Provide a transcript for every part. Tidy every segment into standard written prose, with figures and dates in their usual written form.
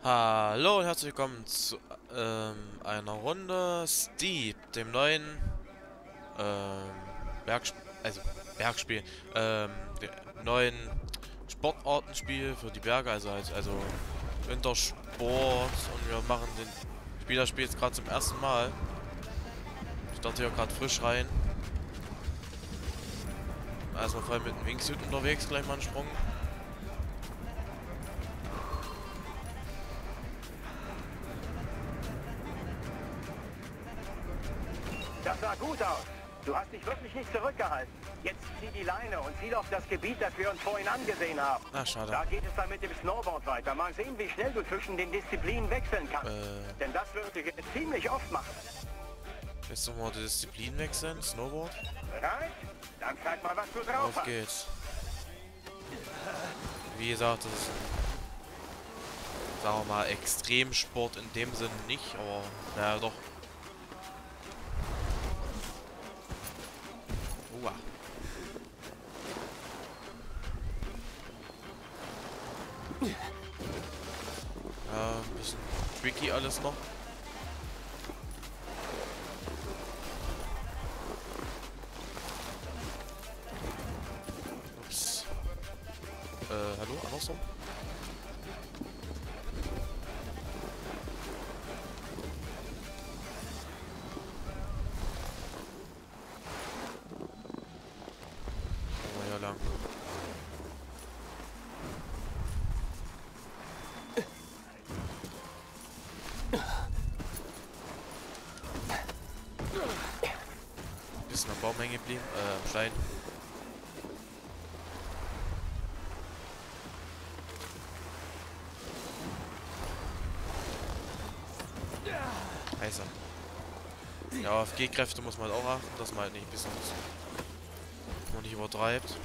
Hallo und herzlich willkommen zu einer Runde Steep, dem neuen ähm, Bergsp also Bergspiel, dem neuen Sportartenspiel für die Berge, also Wintersport, und wir machen den Spieler spielt jetzt gerade zum ersten Mal. Ich starte hier gerade frisch rein. Erstmal voll mit dem Wingsuit unterwegs, gleich mal einen Sprung. Das sah gut aus. Du hast dich wirklich nicht zurückgehalten. Jetzt zieh die Leine und ziel auf das Gebiet, das wir uns vorhin angesehen haben. Ah, schade. Da geht es dann mit dem Snowboard weiter. Mal sehen, wie schnell du zwischen den Disziplinen wechseln kannst. Denn das würde ich ziemlich oft machen. Jetzt nochmal die Disziplin wechseln. Snowboard. Bereit? Dann zeig mal, was du drauf Auf hast. geht's. Wie gesagt, das ist, sagen wir mal, Extremsport in dem Sinne nicht, aber naja, doch. Uah. Ja, ein bisschen tricky alles noch. Ups. Hallo? Andersrum? Oh, ja lang. Bisschen am Baum hängen geblieben, am Stein. Heißer. Ja, auf G-Kräfte muss man halt auch achten, dass man halt nicht ein bisschen man nicht übertreibt.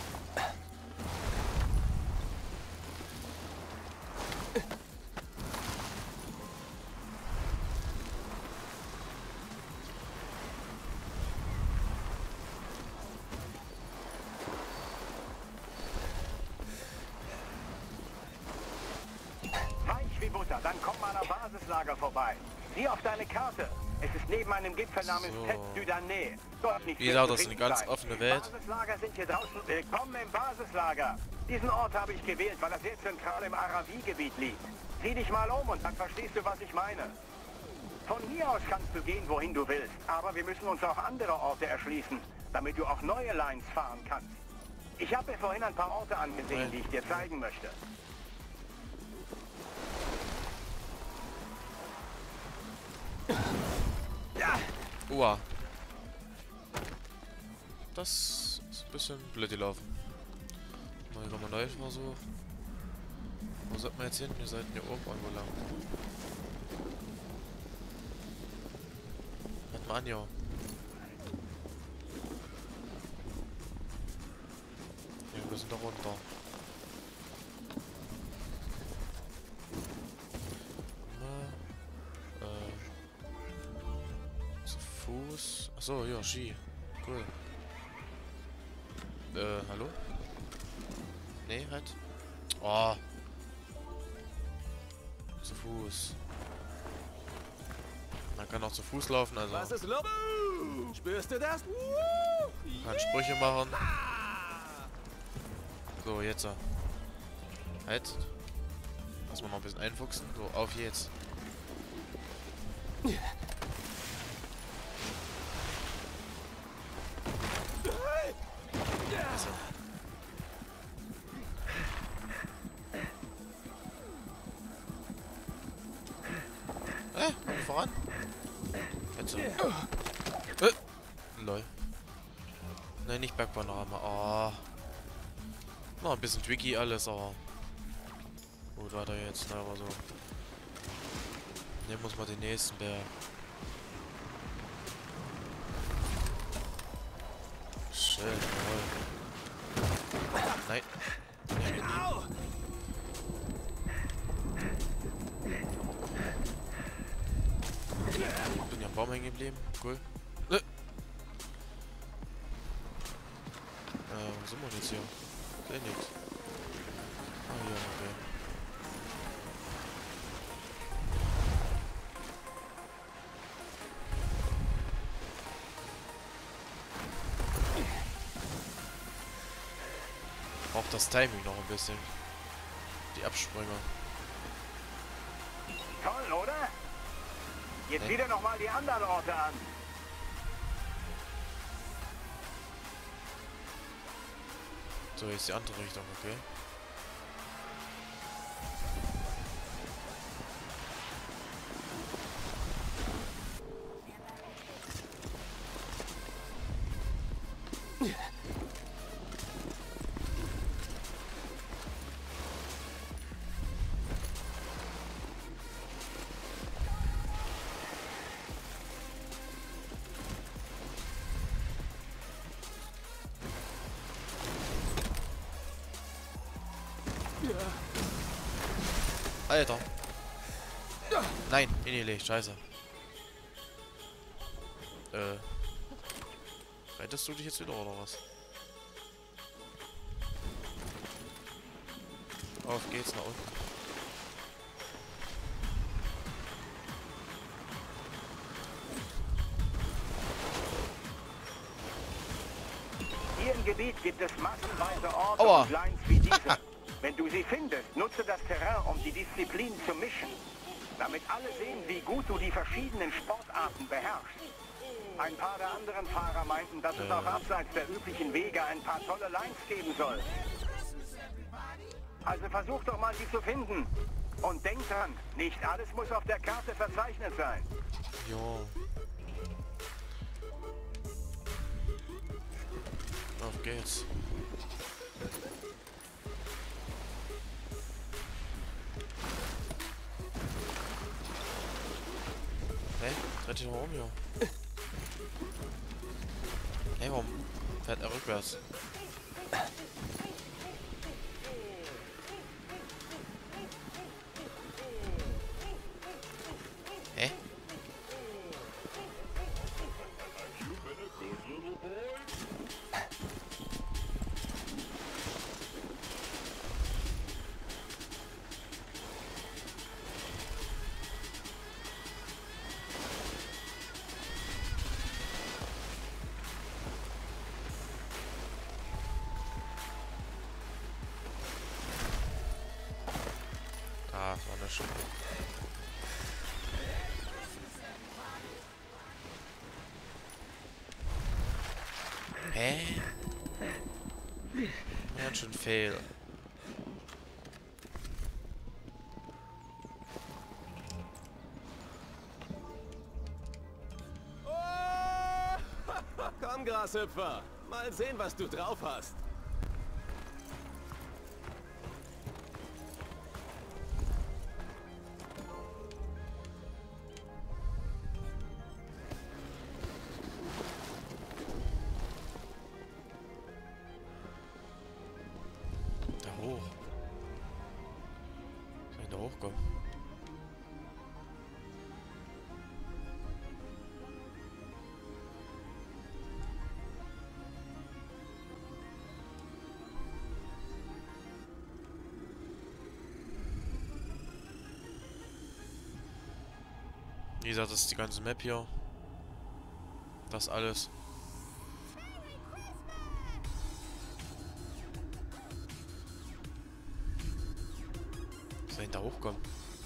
Weich wie Butter, dann komm mal am Basislager vorbei. Sieh auf deine Karte. Es ist neben einem Gipfel namens So. Tête du Damné. Dort nicht Wie schwer gesagt, zu das ist eine finden ganz sein. offene Welt. Basislager sind hier draußen. Willkommen im Basislager. Diesen Ort habe ich gewählt, weil er sehr zentral im Aravi-Gebiet liegt. Sieh dich mal um und dann verstehst du, was ich meine. Von hier aus kannst du gehen, wohin du willst. Aber wir müssen uns auch andere Orte erschließen, damit du auch neue Lines fahren kannst. Ich habe mir vorhin ein paar Orte angesehen, die ich dir zeigen möchte. Uah. Das ist ein bisschen blöd gelaufen. Mal nochmal neu Versuch. Wo sollten wir jetzt hin? Wir sollten hier oben irgendwo lang. Halt mal an, ja. Ja, wir sind da runter. Na, zu Fuß. Achso, ja, Ski. Cool. Hallo? Nee, halt. Oh. Zu Fuß. Man kann auch zu Fuß laufen, also Was ist los? Spürst du das? kann Sprüche machen. So, jetzt. Halt. Lass mal noch ein bisschen einfuchsen. So, auf jetzt. Also. Komm voran. Jetzt so. Lol. Nein, nicht Bergpanorama. Oh. Noch ein bisschen tricky alles, aber gut, weiter jetzt, ne, aber so. Nehmen wir uns mal den nächsten Berg. Schön, jawohl. Nein. Ich bin ja am Baum hängen geblieben. Cool. Wo sind wir jetzt hier? Sehe nichts. Ah, hier, okay. das Timing noch ein bisschen. Die Absprünge. Toll, oder? Jetzt Nee. wieder nochmal die anderen Orte an. So, jetzt die andere Richtung, okay. Alter. Nein, hingelegt, scheiße. Rettest du dich jetzt wieder oder was? Auf geht's nach unten. Hier im Gebiet gibt es massenweise Orte Aua. und Lines wie diese. Wenn du sie findest, nutze das Terrain, um die Disziplin zu mischen. Damit alle sehen, wie gut du die verschiedenen Sportarten beherrschst. Ein paar der anderen Fahrer meinten, dass es auch abseits der üblichen Wege ein paar tolle Lines geben soll. Also versuch doch mal, sie zu finden. Und denk dran, nicht alles muss auf der Karte verzeichnet sein. Jo. Auf geht's. Hey, dreht dich mal um hier. Hey, warum fährt er rückwärts? Hä? Ah, war das schon. Hä? Ganz schön fail. Oh! Komm, Grashüpfer. Mal sehen, was du drauf hast. Da hoch. Soll ich da hochkommen? Wie gesagt, das ist die ganze Map hier. Das alles. Soll ich da hochkommen?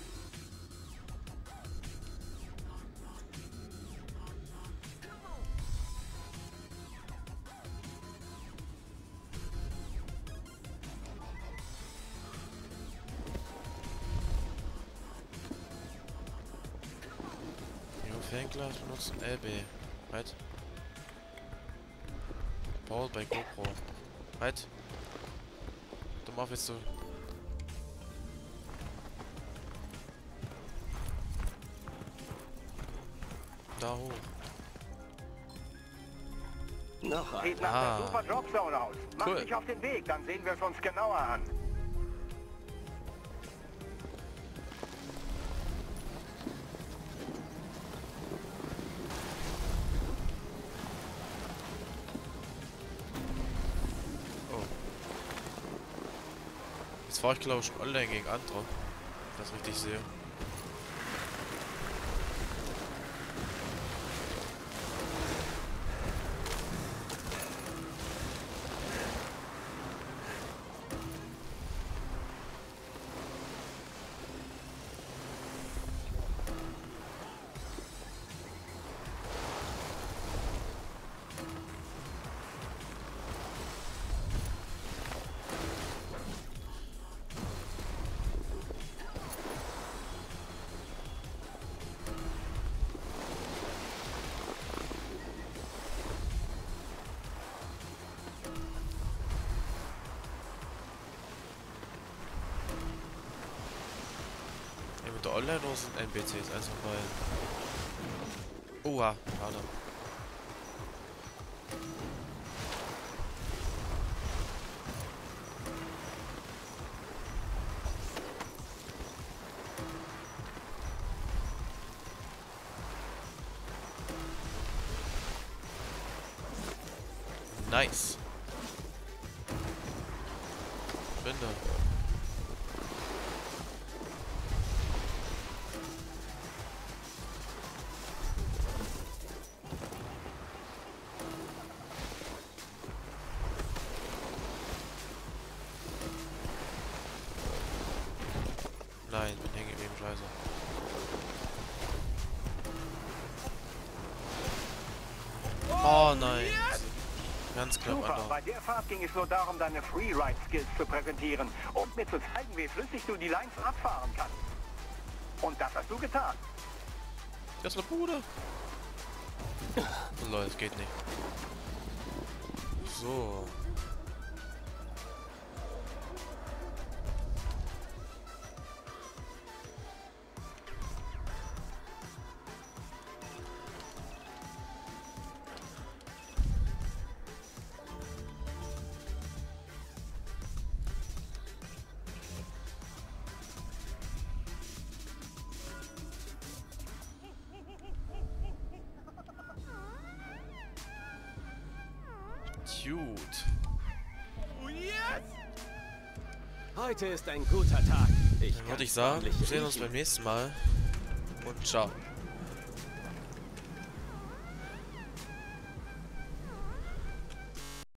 Fernglas benutzen LB. Right? Powered bei GoPro. Right? Du machst jetzt so. Da hoch. Noch ein. Sieht nach der super Dropzone aus. Mach Cool. dich auf den Weg, dann sehen wir es uns genauer an. Jetzt fahre ich glaube ich schon online gegen andere. Wenn ich das richtig sehe. Oder online oder sind NPCs? Also weil. Oha, warte. Nice. Binde. Nein, bin hängen geblieben, scheiße. Oh nein. Ganz knapp Super, an bei der Fahrt ging es nur darum, deine Freeride-Skills zu präsentieren und mir zu zeigen, wie flüssig du die Lines abfahren kannst. Und das hast du getan. Das ist eine Bude. Oh, Leute, es geht nicht. So. Gut. Heute ist ein guter Tag. Dann würde ich sagen, wir sehen uns beim nächsten Mal. Und ciao.